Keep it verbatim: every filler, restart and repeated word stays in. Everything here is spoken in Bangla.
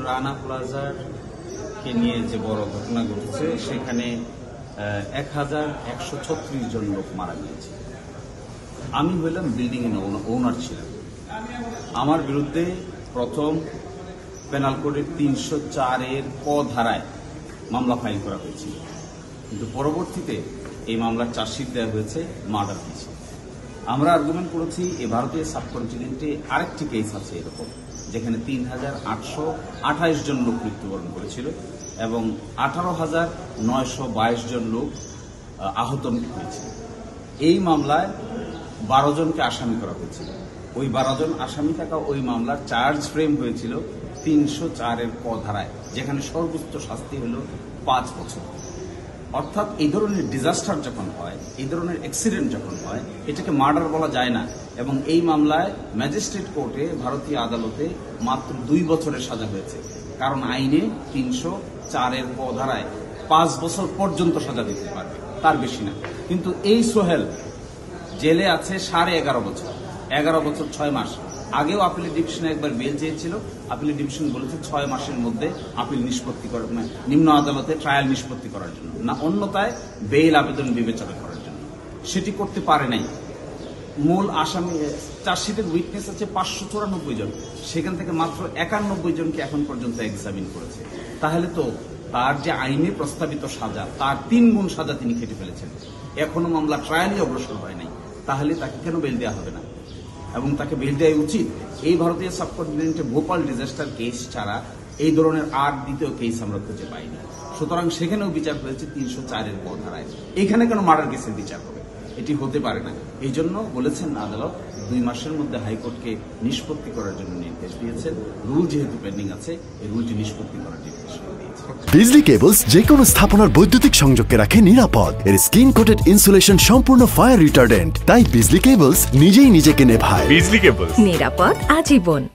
রানা প্লাজার কে নিয়ে যে বড় ঘটনা ঘটেছে সেখানে এক হাজার একশো ছত্রিশ জন লোক মারা গিয়েছে। আমি হইলাম বিল্ডিং এর ওনার ছিলাম। আমার বিরুদ্ধে প্রথম পেনাল কোডের তিনশো চারের ক ধারায় মামলা ফাইল করা হয়েছিল, কিন্তু পরবর্তীতে এই মামলার চার্জশিট দেওয়া হয়েছে মার্ডার কেসে। আমরা আর্গুমেন্ট করেছি এই ভারতীয় সাবকন্টিনেন্টে আরেকটি কেস আছে এরকম, যেখানে তিন হাজার আটশো আঠাইশ জন লোক মৃত্যুবরণ করেছিল এবং আঠারো হাজার নয়শো বাইশ জন লোক আহত হয়েছিল। এই মামলায় বারো জনকে আসামি করা হয়েছিল। ওই বারো জন আসামি থাকা ওই মামলার চার্জ ফ্রেম হয়েছিল তিনশো চারের ক ধারায়, যেখানে সর্বোচ্চ শাস্তি হল পাঁচ বছর। অর্থাৎ এই ধরনের ডিজাস্টার যখন হয়, এই ধরনের অ্যাক্সিডেন্ট যখন হয়, এটাকে মার্ডার বলা যায় না। এবং এই মামলায় ম্যাজিস্ট্রেট কোর্টে ভারতীয় আদালতে মাত্র দুই বছরের সাজা হয়েছে, কারণ আইনে তিনশো চারের ক ধারায় পাঁচ বছর পর্যন্ত সাজা দিতে পারবে, তার বেশি না। কিন্তু এই সোহেল জেলে আছে সাড়ে এগারো বছর, এগারো বছর ছয় মাস। আগেও আপিল ডিভিশনে একবার বেল চেয়েছিল, আপিল ডিভিশন বলেছে ছয় মাসের মধ্যে আপিল নিষ্পত্তি করার, নিম্ন আদালতে ট্রায়াল নিষ্পত্তি করার জন্য, না অন্যথায় বেইল আবেদন বিবেচনা করার জন্য। সেটি করতে পারে নাই। মূল আসামি চার্জশিটের উইটনেস আছে পাঁচশো চুরানব্বই জন, সেখান থেকে মাত্র একানব্বই জনকে এখন পর্যন্ত এক্সামিন করেছে। তাহলে তো তার যে আইনে প্রস্তাবিত সাজা, তার তিন গুণ সাজা তিনি খেটে ফেলেছেন। এখনো মামলা ট্রায়ালই অগ্রসর হয় নাই, তাহলে তাকে কেন বেল দেওয়া হবে না? এবং তাকে বেল দেওয়া উচিত। এই ভারতীয় সাবকন্টিনেন্টে ভোপাল ডিজাস্টার কেস ছাড়া এই ধরনের আর দ্বিতীয় কেস আমরা খুঁজে পাই না। সুতরাং সেখানেও বিচার হয়েছে তিনশো চারের ক ধারায়। এখানে কেন মার্ডার কেসের বিচার হবে? এটি হতে পারে না। এই জন্য বলেছেন আদালত দুই মাসের মধ্যে হাইকোর্টকে নিষ্পত্তি করার জন্য নির্দেশ দিয়েছেন। রুল যেহেতু পেন্ডিং আছে, এই রুলটি নিষ্পত্তি করার নির্দেশ দিয়েছে। বিজলি কেবলস যে কোনো স্থাপনার বৈদ্যুতিক সংযোগকে রাখে নিরাপদ। এর স্ক্রিন কোটেড ইনসুলেশন সম্পূর্ণ ফায়ার রিটার্ডেন্ট, তাই বিজলি কেবলস নিজেই নিজেকে নেভায়। বিজলি কেবলস, নিরাপদ আজীবন।